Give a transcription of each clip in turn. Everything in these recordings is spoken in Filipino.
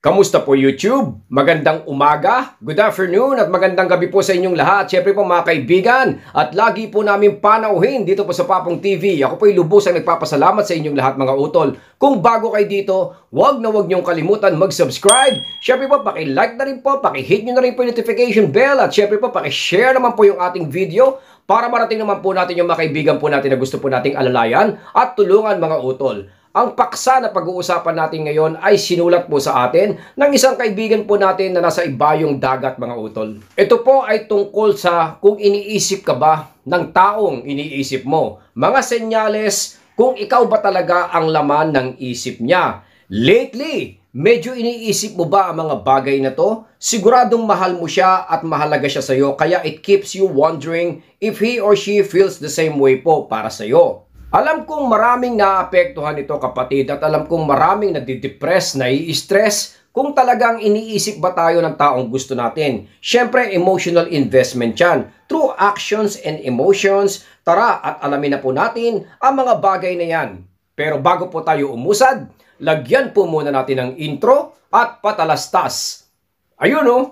Kamusta po YouTube? Magandang umaga, good afternoon at magandang gabi po sa inyong lahat. Siyempre po mga kaibigan at lagi po namin panauhin dito po sa Papong TV. Ako po'y lubusang nagpapasalamat sa inyong lahat mga utol. Kung bago kayo dito, huwag niyong kalimutan mag-subscribe. Siyempre po paki-like na rin po, paki-hit nyo na rin po yung notification bell at siyempre po paki-share naman po yung ating video para marating naman po natin yung mga kaibigan po natin na gusto po nating alalayan at tulungan mga utol. Ang paksa na pag-uusapan natin ngayon ay sinulat po sa atin ng isang kaibigan po natin na nasa ibayong dagat mga utol. Ito po ay tungkol sa kung iniisip ka ba ng taong iniisip mo. Mga senyales kung ikaw ba talaga ang laman ng isip niya. Lately, medyo iniisip mo ba ang mga bagay na to? Siguradong mahal mo siya at mahalaga siya sa iyo kaya it keeps you wondering if he or she feels the same way po para sa iyo. Alam kong maraming naapektuhan ito kapatid at alam kong maraming nadidepress, nai-stress kung talagang iniisip ba tayo ng taong gusto natin. Siyempre, emotional investment yan. Through actions and emotions, tara at alamin na po natin ang mga bagay na yan. Pero bago po tayo umusad, lagyan po muna natin ng intro at patalastas. Ayun o!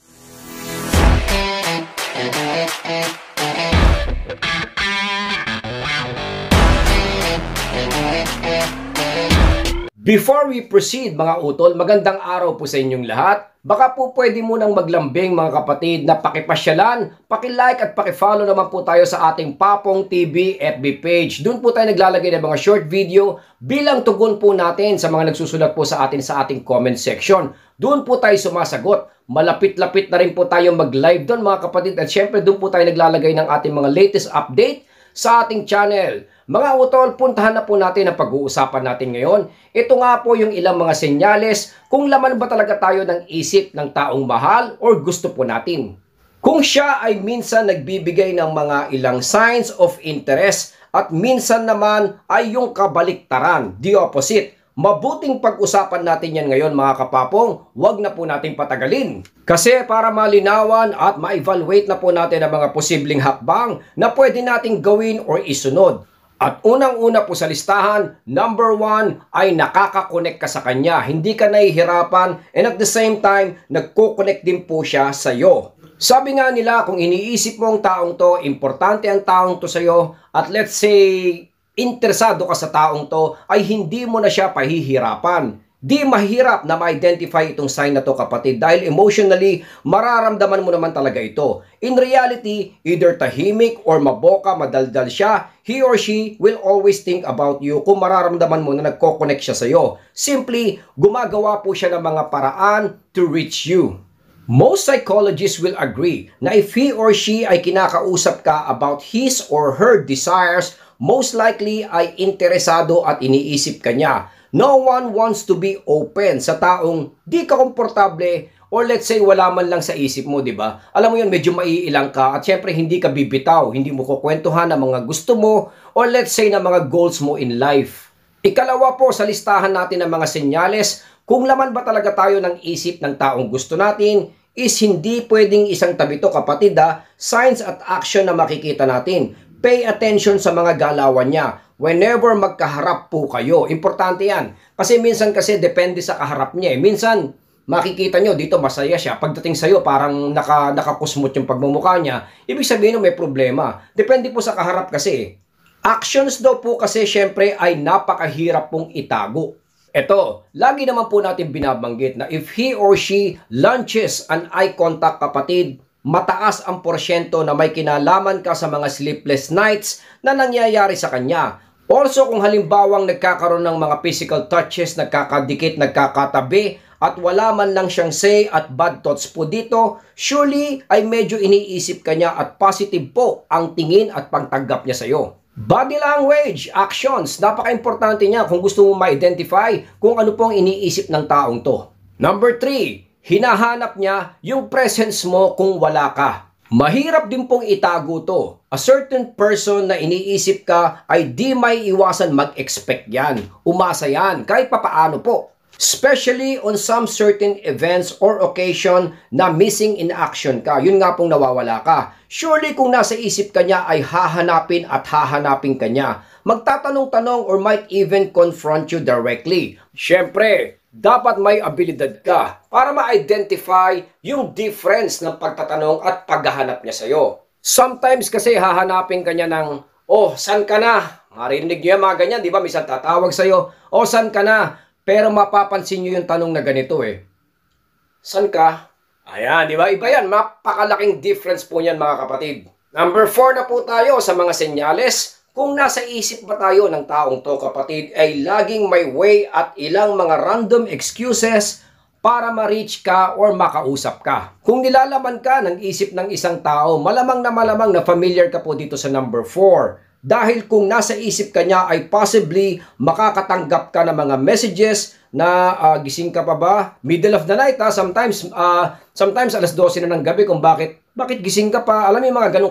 Before we proceed mga utol, magandang araw po sa inyong lahat. Baka po pwede munang maglambing mga kapatid na pakipasyalan, pakilike at pakifollow naman po tayo sa ating Papong TV FB page. Doon po tayo naglalagay ng mga short video bilang tugon po natin sa mga nagsusulat po sa ating comment section. Doon po tayo sumasagot. Malapit-lapit na rin po tayo mag-live doon mga kapatid at syempre doon po tayo naglalagay ng ating mga latest update sa ating channel. Mga utol, puntahan na po natin ang pag-uusapan natin ngayon. Ito nga po yung ilang mga senyales kung laman ba talaga tayo ng isip ng taong mahal or gusto po natin. Kung siya ay minsan nagbibigay ng mga ilang signs of interest at minsan naman ay yung kabaliktaran, the opposite. Mabuting pag-usapan natin yan ngayon mga kapapong, wag na po natin patagalin. Kasi para malinawan at ma-evaluate na po natin ang mga posibleng hakbang na pwede nating gawin or isunod. At unang-una po sa listahan, number 1 ay nakaka-connect ka sa kanya. Hindi ka nahihirapan and at the same time, nagko-connect din po siya sa iyo. Sabi nga nila, kung iniisip mo ang taong to, importante ang taong to sa iyo at let's say, interesado ka sa taong to, ay hindi mo na siya pahihirapan. Di mahirap na ma-identify itong sign na to kapatid dahil emotionally, mararamdaman mo naman talaga ito. In reality, either tahimik or maboka, madaldal siya, he or she will always think about you kung mararamdaman mo na nagko-connect siya sa iyo. Simply, gumagawa po siya ng mga paraan to reach you. Most psychologists will agree na if he or she ay kinakausap ka about his or her desires, most likely ay interesado at iniisip ka niya. No one wants to be open sa taong di ka komportable or let's say wala man lang sa isip mo, di ba? Alam mo yun, medyo maiilang ka at syempre hindi ka bibitaw, hindi mo kukwentuhan ang mga gusto mo or let's say na mga goals mo in life. Ikalawa po sa listahan natin ng mga senyales kung laman ba talaga tayo ng isip ng taong gusto natin is hindi pwedeng isang tabi to kapatid signs at action na makikita natin. Pay attention sa mga galawan niya. Whenever magkaharap po kayo, importante yan. Kasi minsan kasi depende sa kaharap niya. Minsan, makikita nyo dito masaya siya. Pagdating sa'yo, parang nakakusmot yung pagmumukha niya. Ibig sabihin may problema. Depende po sa kaharap kasi. Actions daw po kasi syempre ay napakahirap pong itago. Ito, lagi naman po natin binabanggit na if he or she launches an eye contact kapatid, mataas ang porsyento na may kinalaman ka sa mga sleepless nights na nangyayari sa kanya. Also, kung halimbawang nagkakaroon ng mga physical touches, nagkakadikit, nagkakatabi, at wala man lang siyang say at bad thoughts po dito, surely ay medyo iniisip ka niya at positive po ang tingin at pagtanggap niya sa iyo. Body language, actions, napaka-importante niya kung gusto mo ma-identify kung ano pong iniisip ng taong to. Number 3, hinahanap niya yung presence mo kung wala ka. Mahirap din pong itago to. A certain person na iniisip ka ay di may iwasan mag-expect yan. Umasa yan, kahit papaano po. Especially on some certain events or occasion na missing in action ka. Yun nga pong nawawala ka. Surely kung nasa isip ka niya ay hahanapin at hahanapin ka niya. Magtatanong-tanong or might even confront you directly. Siyempre, dapat may abilidad ka para ma-identify yung difference ng pagtatanong at paghahanap niya sa'yo. Sometimes kasi hahanapin ka niya ng, oh, san ka na? Marinig niyo yung mga ganyan, di ba? Minsan tatawag sa'yo, oh, san ka na? Pero mapapansin niyo yung tanong na ganito eh. San ka? Ayan, di ba? Iba yan. Mapakalaking difference po niyan mga kapatid. Number 4 na po tayo sa mga senyales. Kung nasa isip ba tayo ng taong to kapatid ay laging may way at ilang mga random excuses para ma-reach ka or makausap ka. Kung nilalaman ka ng isip ng isang tao, malamang na familiar ka po dito sa number 4. Dahil kung nasa isip ka niya ay possibly makakatanggap ka ng mga messages na gising ka pa ba? Middle of the night sometimes alas 12 na ng gabi kung bakit gising ka pa? Alam mo yung mga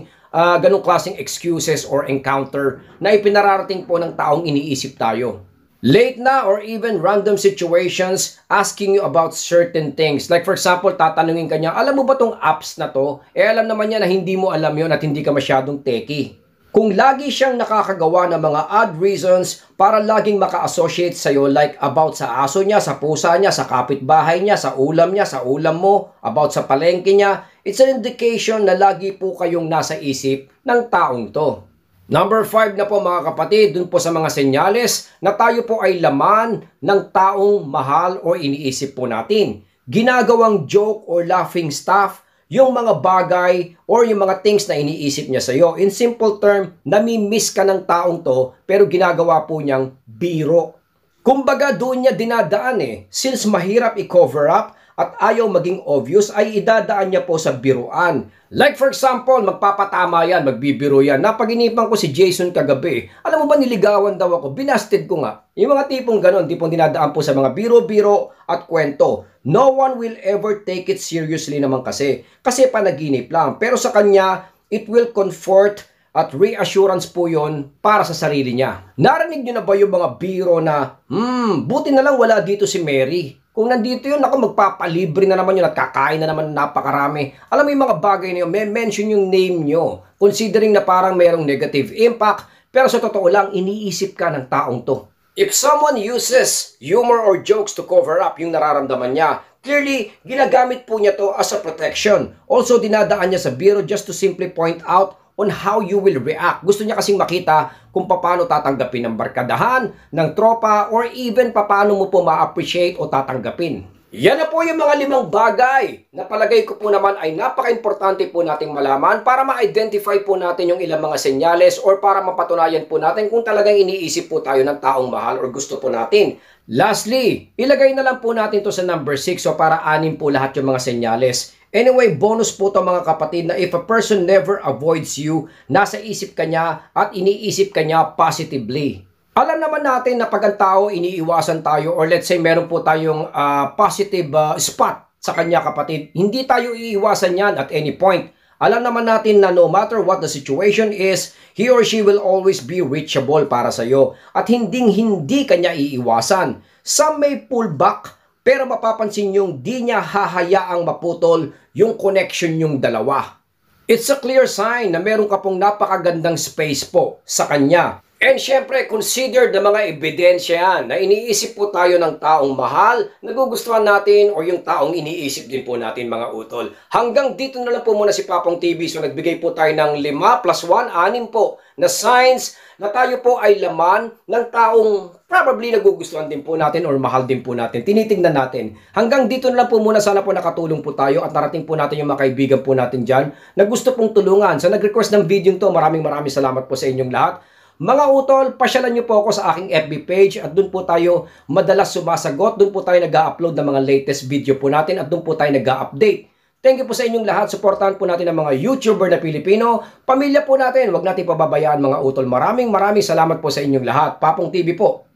ganong klaseng excuses or encounter na ipinararating po ng taong iniisip tayo. Late na or even random situations asking you about certain things. Like for example, tatanungin ka niya, alam mo ba tong apps na to? Alam naman niya na hindi mo alam yon at hindi ka masyadong techie. Kung lagi siyang nakakagawa ng mga odd reasons para laging maka-associate sa'yo like about sa aso niya, sa pusa niya, sa kapitbahay niya, sa ulam mo, about sa palengke niya, it's an indication na lagi po kayong nasa isip ng taong to. Number 5 na po mga kapatid, dun po sa mga senyales na tayo po ay laman ng taong mahal o iniisip po natin. Ginagawang joke or laughing stuff, yung mga bagay or yung mga things na iniisip niya sa'yo. In simple term, nami-miss ka ng taong to pero ginagawa po niyang biro. Kumbaga doon niya dinadaan since mahirap i-cover up at ayaw maging obvious ay idadaan niya po sa biruan. Like for example, magpapatama yan, magbibiro yan. Napaginipan ko si Jason kagabi. Alam mo ba niligawan daw ako? Binasted ko nga. Yung mga tipong ganon, tipong dinadaan po sa mga biro-biro at kwento. No one will ever take it seriously naman kasi. Kasi panaginip lang. Pero sa kanya, it will comfort at reassurance po yon para sa sarili niya. Narinig niyo na ba yung mga biro na, buti na lang wala dito si Mary. Kung nandito yun, ako magpapalibre na naman yun at kakain na naman napakarami. Alam mo yung mga bagay na yun, may mention yung name nyo. Considering na parang mayroong negative impact, pero sa totoo lang, iniisip ka ng taong to. If someone uses humor or jokes to cover up yung nararamdaman niya, clearly, ginagamit po niya to as a protection. Also, dinadaan niya sa biro just to simply point out on how you will react. Gusto niya kasing makita kung paano tatanggapin ng barkadahan, ng tropa, or even paano mo po ma-appreciate o tatanggapin. Yan na po yung mga 5 bagay na palagay ko po naman ay napaka-importante po nating malaman para ma-identify po natin yung ilang mga senyales or para mapatunayan po natin kung talagang iniisip po tayo ng taong mahal or gusto po natin. Lastly, ilagay na lang po natin to sa number 6 so para 6 po lahat yung mga senyales. Anyway, bonus po to mga kapatid na if a person never avoids you, nasa isip ka niya at iniisip ka niya positively. Alam naman natin na pag ang tao iniiwasan tayo or let's say meron po tayong positive spot sa kanya kapatid, hindi tayo iiwasan yan at any point. Alam naman natin na no matter what the situation is, he or she will always be reachable para sa'yo at hindi kanya iiwasan. Some may pull back, pero mapapansin yung di niya hahayaang maputol yung connection yung dalawa. It's a clear sign na meron ka pong napakagandang space po sa kanya. And syempre, consider na mga ebidensya yan na iniisip po tayo ng taong mahal, nagugustuhan natin o yung taong iniisip din po natin mga utol. Hanggang dito na lang po muna si Papong TV. So nagbigay po tayo ng 5 plus 1, 6 po na signs na tayo po ay laman ng taong probably nagugustuhan din po natin or mahal din po natin. Tinitingnan natin. Hanggang dito na lang po muna. Sana po nakatulong po tayo at narating po natin yung mga kaibigan po natin dyan na gusto pong tulungan. Sa nag-request ng video to, maraming salamat po sa inyong lahat. Mga utol, pasyalan nyo po ako sa aking FB page at doon po tayo madalas sumasagot. Doon po tayo nag-upload ng mga latest video po natin at doon po tayo nag-update. Thank you po sa inyong lahat. Suportahan po natin ang mga YouTuber na Pilipino. Pamilya po natin. Huwag natin pababayaan mga utol. Maraming salamat po sa inyong lahat. Papong TV po.